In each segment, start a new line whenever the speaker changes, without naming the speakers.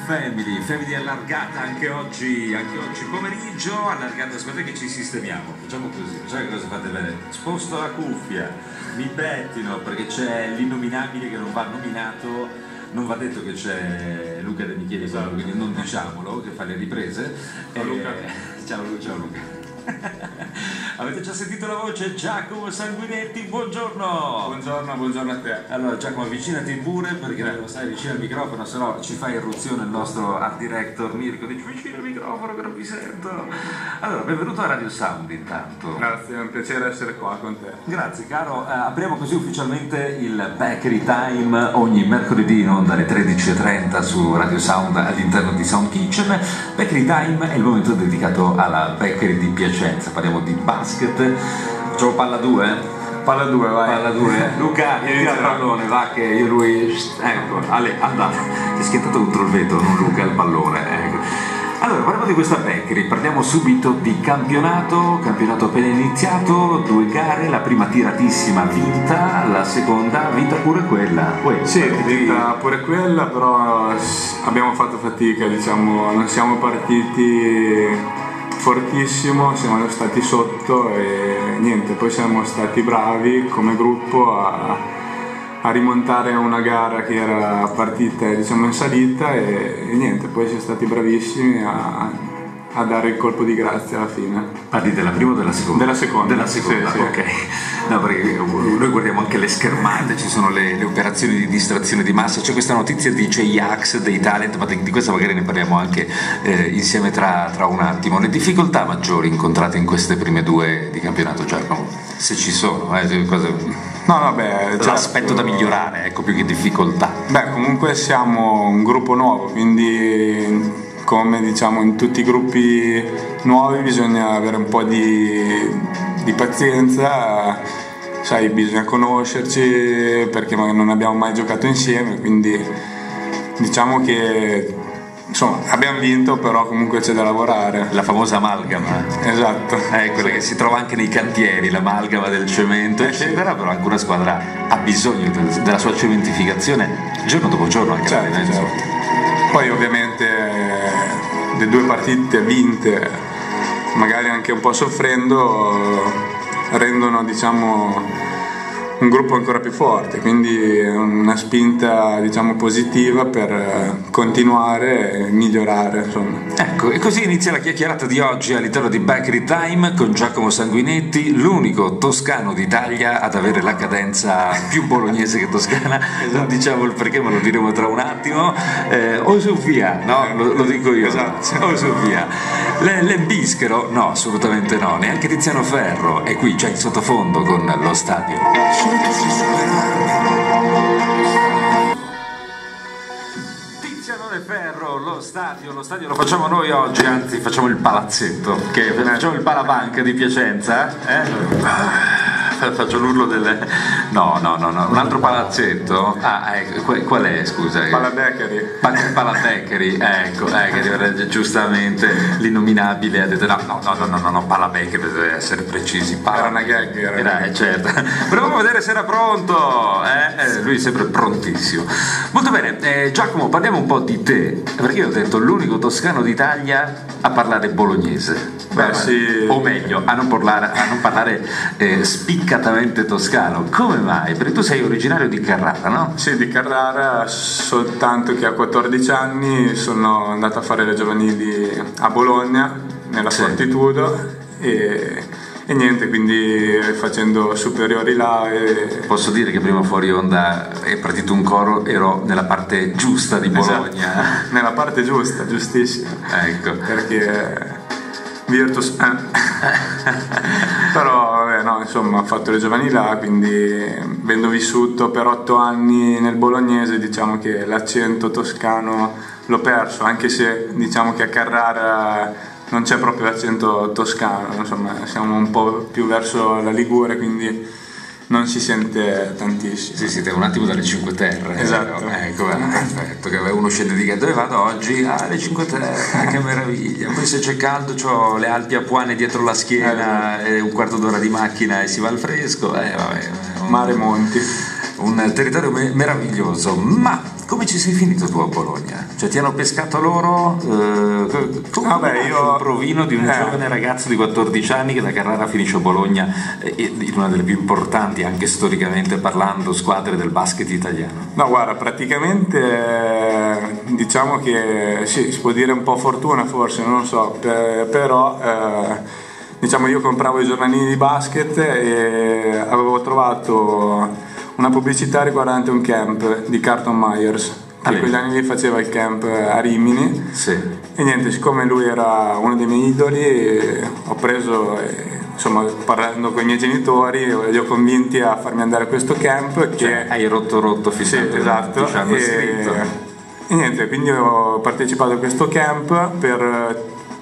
Family allargata anche oggi pomeriggio, allargata, aspetta che ci sistemiamo, facciamo così, sai che cosa fate bene? Sposto la cuffia, mi pettino perché c'è l'innominabile che non va nominato, non va detto che c'è Luca De Micheli, esatto, quindi non diciamolo, che fa le riprese.
Ciao Luca.
Ciao Luca. Avete già sentito la voce? Giacomo Sanguinetti, buongiorno!
Buongiorno a te.
Allora Giacomo, avvicinati pure perché non stai vicino al microfono, se no ci fa irruzione il nostro art director Mirko, dice vicino al microfono che non mi sento. Allora, benvenuto a Radio Sound intanto.
Grazie, è un piacere essere qua con te.
Grazie caro, apriamo così ufficialmente il Bakery Time ogni mercoledì in onda alle 13:30 su Radio Sound all'interno di Sound Kitchen. Bakery Time è il momento dedicato alla bakery di Piacenza, parliamo di basket. Facciamo palla 2?
Palla 2, vai.
Palla 2. Luca, tira il pallone, va che io lui... Ecco, andate. Si è schiantato contro il vetro, non Luca, il pallone. Ecco. Allora, parliamo di questa bakery, parliamo subito di campionato appena iniziato, 2 gare, la prima tiratissima vinta, la seconda vinta pure quella.
Sì, vinta pure quella, però abbiamo fatto fatica, diciamo, non siamo partiti fortissimo, siamo stati sotto e niente, poi siamo stati bravi come gruppo a rimontare una gara che era partita, diciamo, in salita e niente, poi siamo stati bravissimi a dare il colpo di grazia alla fine.
Parli della prima o della seconda?
Della seconda,
sì.
Ok.
No, perché noi guardiamo anche le schermate, ci sono le operazioni di distrazione di massa, c'è questa notizia di J-Ax, dei talent, ma di questa magari ne parliamo anche insieme tra un attimo. Le difficoltà maggiori incontrate in queste prime 2 di campionato, Giacomo? Se ci sono,
c'è
l'aspetto da migliorare, ecco, più che difficoltà.
Beh, comunque siamo un gruppo nuovo, quindi come diciamo in tutti i gruppi nuovi bisogna avere un po' di pazienza, sai, bisogna conoscerci perché magari non abbiamo mai giocato insieme, quindi diciamo che insomma abbiamo vinto, però comunque c'è da lavorare.
La famosa amalgama.
Esatto.
Quella che si trova anche nei cantieri, l'amalgama del cemento, eccetera, però anche una squadra ha bisogno della sua cementificazione giorno dopo giorno, anche
certo. Poi ovviamente le 2 partite vinte, magari anche un po' soffrendo, rendono, diciamo, un gruppo ancora più forte, quindi una spinta, diciamo, positiva per continuare e migliorare, insomma.
Ecco, e così inizia la chiacchierata di oggi all'interno di Bakery Time con Giacomo Sanguinetti, l'unico toscano d'Italia ad avere la cadenza più bolognese che toscana. Esatto. Non diciamo il perché, ma lo diremo tra un attimo. O su via, no? Lo dico io.
Esatto.
O su via. Le Bischero? No, assolutamente no. Neanche Tiziano Ferro è qui già in sottofondo con lo stadio. Tiziano Ferro, lo stadio lo facciamo noi oggi, anzi facciamo il palazzetto, facciamo il Palabanca di Piacenza, Faccio l'urlo delle... No, un altro palazzetto? Qual è, scusa?
Palabakery.
Palabakery, ecco, che giustamente l'innominabile ha detto no, Palabakery deve essere precisi.
Era una gag.
Certo. Proviamo a vedere se era pronto, lui è sempre prontissimo. Molto bene, Giacomo, parliamo un po' di te, perché io ho detto l'unico toscano d'Italia a parlare bolognese.
Beh, sì.
O meglio, a non parlare spiccatamente toscano. Come mai? Perché tu sei originario di Carrara, no?
Sì, di Carrara, soltanto che a 14 anni sono andato a fare le giovanili a Bologna, nella Fortitudo, e niente, quindi facendo superiori là.
Posso dire che prima fuori onda è partito un coro, ero nella parte giusta di Bologna.
Esatto. Nella parte giusta, giustissima.
Ecco.
Perché Virtus però vabbè, no, insomma, ho fatto le giovani là, quindi avendo vissuto per 8 anni nel bolognese, diciamo che l'accento toscano l'ho perso, anche se diciamo che a Carrara non c'è proprio l'accento toscano, insomma siamo un po' più verso la Liguria, quindi non si sente tantissimo.
Sì, siete un attimo dalle Cinque Terre.
Esatto.
Ecco, perfetto, che uno scende di dove vado oggi? Le Cinque Terre, che meraviglia. Poi se c'è caldo c'ho le Alpi Apuane dietro la schiena, un quarto d'ora di macchina e si va al fresco.
Mare Monti.
Un territorio meraviglioso, ma come ci sei finito tu a Bologna? Cioè ti hanno pescato loro?
Io
un provino di un giovane ragazzo di 14 anni che da Carrara finisce a Bologna in una delle più importanti, anche storicamente parlando, squadre del basket italiano.
No, guarda, praticamente diciamo che sì, si può dire un po' fortuna forse, non lo so, però diciamo io compravo i giornalini di basket e avevo trovato una pubblicità riguardante un camp di Carlton Myers che in quegli anni lì faceva il camp a Rimini.
Sì.
E niente, siccome lui era uno dei miei idoli, ho preso, insomma, parlando con i miei genitori, li ho convinti a farmi andare a questo camp.
Cioè, hai rotto fissato.
Sì, esatto.
Diciamo,
e niente, quindi ho partecipato a questo camp per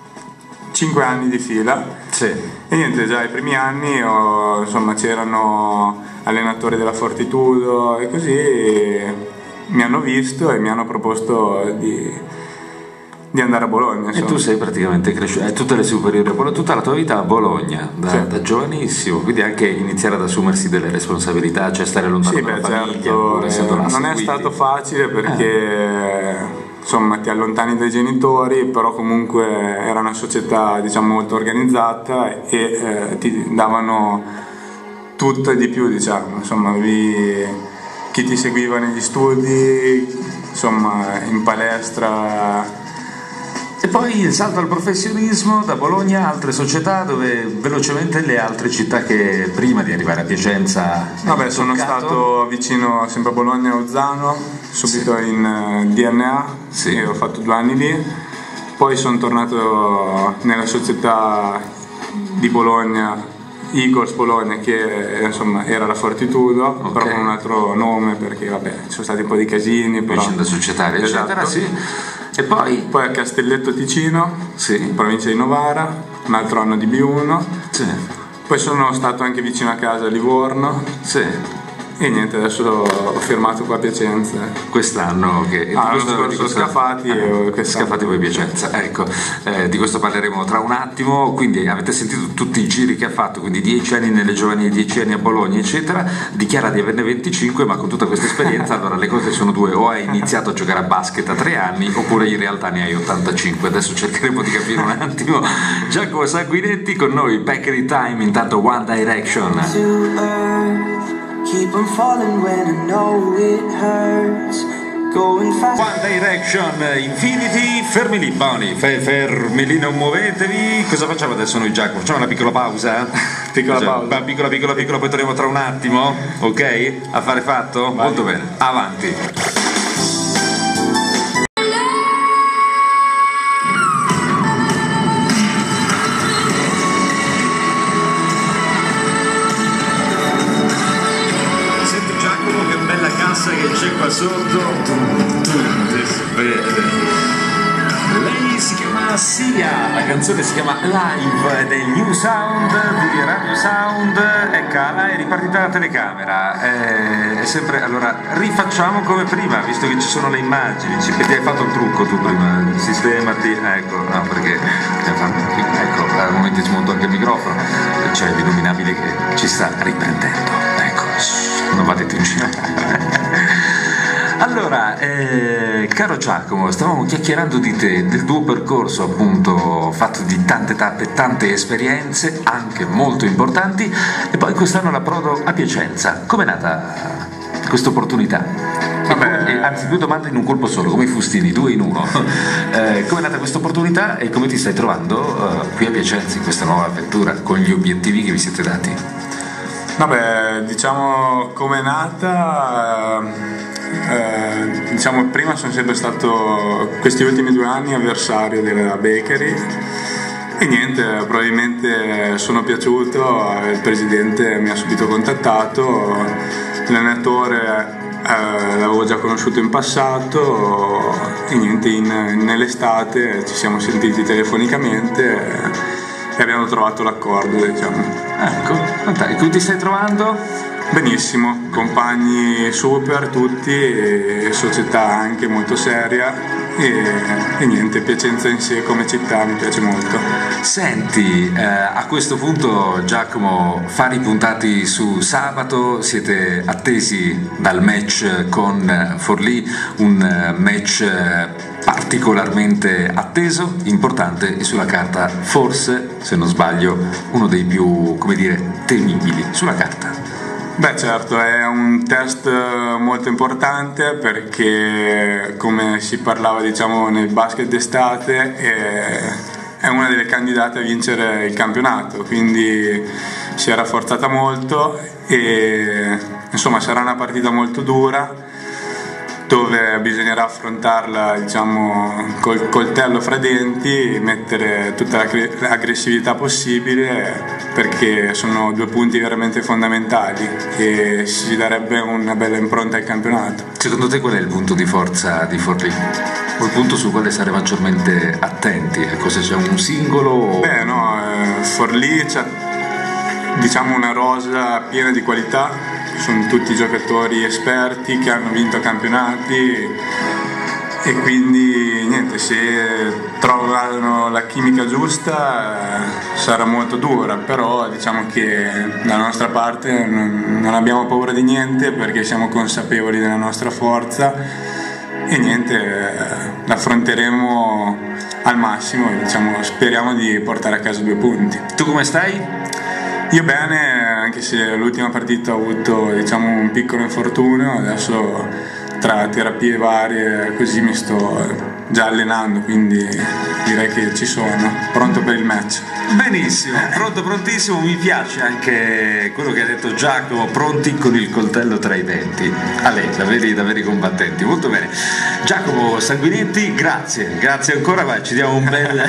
5 anni di fila.
Sì.
E niente, già ai primi anni insomma, c'erano allenatori della Fortitudo e così, mi hanno visto e mi hanno proposto di andare a Bologna.
E tu sei praticamente cresciuto, tutte le superiori a Bologna, tutta la tua vita a Bologna, da giovanissimo, quindi anche iniziare ad assumersi delle responsabilità, cioè stare lontano dalla famiglia.
Certo, non è stato facile perché insomma ti allontani dai genitori, però comunque era una società diciamo molto organizzata e ti davano tutto e di più, diciamo, insomma, chi ti seguiva negli studi, insomma, in palestra.
E poi il salto al professionismo da Bologna, altre società, dove velocemente le altre città che prima di arrivare a Piacenza.
Vabbè, sono stato vicino sempre a Bologna, a Ozzano, subito in DNA,
sì.
E ho fatto 2 anni lì, poi sono tornato nella società di Bologna, Eagles Bologna, che insomma era la Fortitudo, okay. Però con un altro nome perché vabbè ci sono stati un po' di casini, però
vicenda societaria,
esatto.
Eccetera, sì. E poi
a Castelletto Ticino,
sì.
Provincia di Novara, un altro anno di B1,
sì.
Poi sono stato anche vicino a casa a Livorno,
sì.
E niente, adesso ho firmato qua a Piacenza.
Quest'anno che
l'anno scorso Scafati
Scafati poi Piacenza, ecco, di questo parleremo tra un attimo. Quindi avete sentito tutti i giri che ha fatto, quindi 10 anni nelle giovanili, 10 anni a Bologna eccetera, dichiara di averne 25, ma con tutta questa esperienza allora le cose sono due: o hai iniziato a giocare a basket a 3 anni oppure in realtà ne hai 85. Adesso cercheremo di capire un attimo. Giacomo Sanguinetti con noi, Back in Time, intanto One Direction.
Keep on falling when I know it hurts. Going fast.
One Direction, Infinity, fermi lì, Boni, fermi lì, non muovetevi. Cosa facciamo adesso noi, Giacomo? Facciamo una piccola pausa?
Piccola,
poi torniamo tra un attimo, ok? Affare fatto?
Vai.
Molto bene, avanti. Che c'è qua sotto, lei si chiama Sia, la canzone si chiama Live ed è il New Sound di Radio Sound. Eccola, è ripartita la telecamera, è sempre, allora rifacciamo come prima, visto che ci sono le immagini, ti hai fatto il trucco tu prima, sistemati, ecco, no perché ecco, al momento smonto anche il microfono, c'è l'illuminabile che ci sta riprendendo, ecco, non vadete in giro. Allora, caro Giacomo, stavamo chiacchierando di te, del tuo percorso appunto fatto di tante tappe, tante esperienze, anche molto importanti, e poi quest'anno l'approdo a Piacenza. Com'è nata questa opportunità? Anzi, 2 domande in un colpo solo, come i fustini, 2 in 1. Com'è nata questa opportunità e come ti stai trovando qui a Piacenza in questa nuova avventura con gli obiettivi che vi siete dati?
Vabbè, diciamo com'è nata, diciamo prima sono sempre stato questi ultimi 2 anni avversario della Bakery e niente, probabilmente sono piaciuto, il presidente mi ha subito contattato, l'allenatore l'avevo già conosciuto in passato e niente, nell'estate ci siamo sentiti telefonicamente e abbiamo trovato l'accordo, diciamo.
Ecco, fantastico. Come ti stai trovando?
Benissimo, compagni super tutti, e società anche molto seria, e niente, Piacenza in sé come città mi piace molto.
Senti, a questo punto Giacomo, fari puntati su sabato, siete attesi dal match con Forlì, un match particolarmente atteso, importante e sulla carta forse, se non sbaglio, uno dei più, come dire, temibili sulla carta.
Beh certo, è un test molto importante perché come si parlava diciamo nel basket d'estate è una delle candidate a vincere il campionato, quindi si è rafforzata molto e insomma sarà una partita molto dura dove bisognerà affrontarla diciamo col coltello fra denti, mettere tutta l'aggressività possibile perché sono 2 punti veramente fondamentali e si darebbe una bella impronta al campionato.
Secondo te qual è il punto di forza di Forlì? O il punto su quale stare maggiormente attenti? Cosa c'è, un singolo?
Beh no, Forlì c'ha diciamo una rosa piena di qualità, sono tutti giocatori esperti che hanno vinto campionati e quindi niente, se trovano la chimica giusta sarà molto dura, però diciamo che dalla nostra parte non abbiamo paura di niente perché siamo consapevoli della nostra forza e niente, l'affronteremo al massimo e diciamo, speriamo di portare a casa 2 punti.
Tu come stai?
Io bene, anche se l'ultima partita ho avuto diciamo, un piccolo infortunio, adesso tra terapie varie così mi sto già allenando, quindi direi che ci sono, pronto per il match.
Benissimo, pronto, prontissimo, mi piace anche quello che ha detto Giacomo, pronti con il coltello tra i denti. A lei, da veri combattenti, molto bene. Giacomo Sanguinetti, grazie ancora, vai, ci diamo un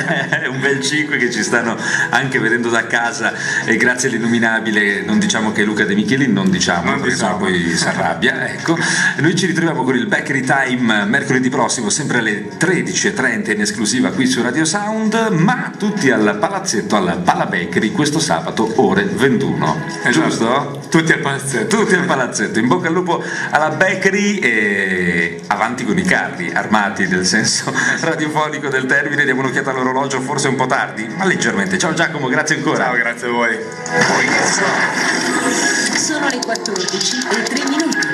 bel 5 che ci stanno anche vedendo da casa e grazie all'innominabile, non diciamo che è Luca De Micheli, non diciamo perché sennò poi si arrabbia, ecco. Noi ci ritroviamo con il Bakery Time mercoledì prossimo, sempre alle 13:30 in esclusiva qui su Radio Sound, ma tutti al palazzetto, alla Pala Bakery questo sabato ore 21. Giusto?
Tutti al palazzetto.
Tutti al palazzetto. In bocca al lupo alla Bakery e avanti con i carri armati nel senso radiofonico del termine. Diamo un'occhiata all'orologio, forse un po' tardi, ma leggermente. Ciao Giacomo, grazie ancora.
Ciao, grazie a voi.
Sono le 14:03.